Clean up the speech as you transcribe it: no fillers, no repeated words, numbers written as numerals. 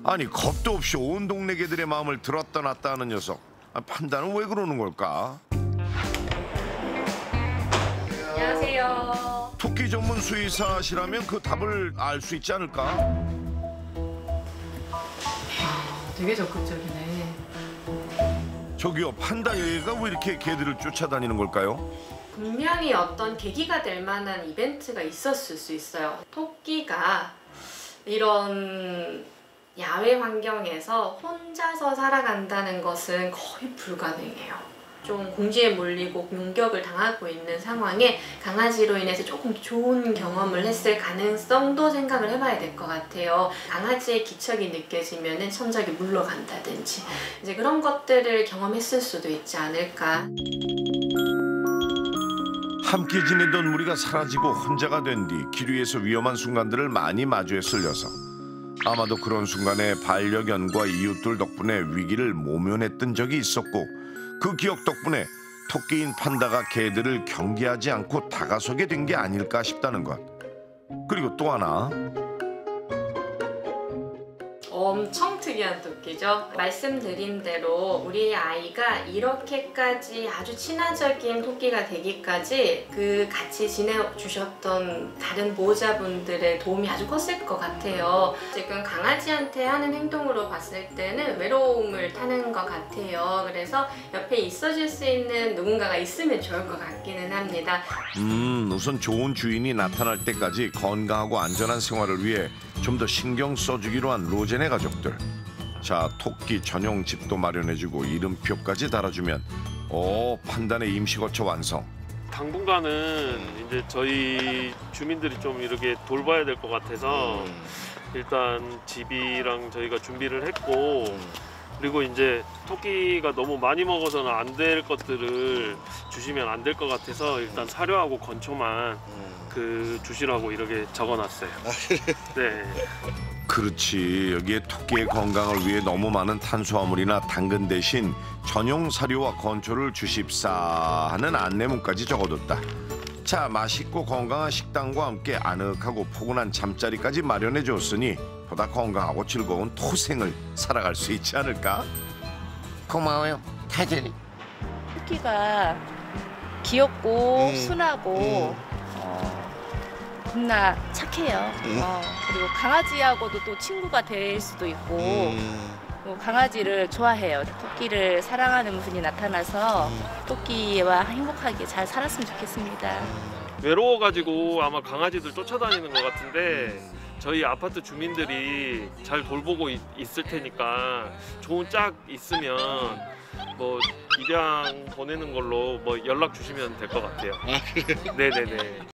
아니 겁도 없이 온 동네 개들의 마음을 들었다 놨다 하는 녀석. 판다는 왜 그러는 걸까? 안녕하세요. 토끼 전문 수의사시라면 그 답을 알 수 있지 않을까? 되게 적극적이네. 저기요, 판다 얘가 왜 이렇게 개들을 쫓아다니는 걸까요? 분명히 어떤 계기가 될 만한 이벤트가 있었을 수 있어요. 토끼가 이런 야외 환경에서 혼자서 살아간다는 것은 거의 불가능해요. 좀 공지에 몰리고 공격을 당하고 있는 상황에 강아지로 인해서 조금 좋은 경험을 했을 가능성도 생각을 해봐야 될 것 같아요. 강아지의 기척이 느껴지면 천적이 물러간다든지 이제 그런 것들을 경험했을 수도 있지 않을까. 함께 지내던 무리가 사라지고 혼자가 된 뒤 길 위에서 위험한 순간들을 많이 마주했을 녀석. 아마도 그런 순간에 반려견과 이웃들 덕분에 위기를 모면했던 적이 있었고 그 기억 덕분에 토끼인 판다가 개들을 경계하지 않고 다가서게 된 게 아닐까 싶다는 것. 그리고 또 하나. 엄청 특이한 토끼죠. 말씀드린 대로 우리 아이가 이렇게까지 아주 친화적인 토끼가 되기까지 그 같이 지내주셨던 다른 보호자분들의 도움이 아주 컸을 것 같아요. 지금 강아지한테 하는 행동으로 봤을 때는 외로움을 타는 것 같아요. 그래서 옆에 있어줄 수 있는 누군가가 있으면 좋을 것 같기는 합니다. 우선 좋은 주인이 나타날 때까지 건강하고 안전한 생활을 위해 좀 더 신경 써주기로 한 로제네 가족들. 자, 토끼 전용 집도 마련해주고 이름표까지 달아주면 판단의 임시거처 완성. 당분간은 이제 저희 주민들이 좀 이렇게 돌봐야 될 것 같아서 일단 집이랑 저희가 준비를 했고 그리고 이제 토끼가 너무 많이 먹어서는 안 될 것들을 주시면 안 될 것 같아서 일단 사료하고 건초만 주시라고 이렇게 적어놨어요. 네. 그렇지, 여기에 토끼의 건강을 위해 너무 많은 탄수화물이나 당근 대신 전용 사료와 건초를 주십사 하는 안내문까지 적어뒀다. 자, 맛있고 건강한 식단과 함께 아늑하고 포근한 잠자리까지 마련해줬으니 보다 건강하고 즐거운 토생을 살아갈 수 있지 않을까? 고마워요, 타제리. 토끼가 귀엽고 순하고 겁나 착해요. 그리고 강아지하고도 또 친구가 될 수도 있고 강아지를 좋아해요. 토끼를 사랑하는 분이 나타나서 토끼와 행복하게 잘 살았으면 좋겠습니다. 외로워가지고 아마 강아지들 쫓아다니는 것 같은데 저희 아파트 주민들이 잘 돌보고 있을 테니까 좋은 짝 있으면 뭐 입양 보내는 걸로 뭐 연락 주시면 될 것 같아요. 네네네.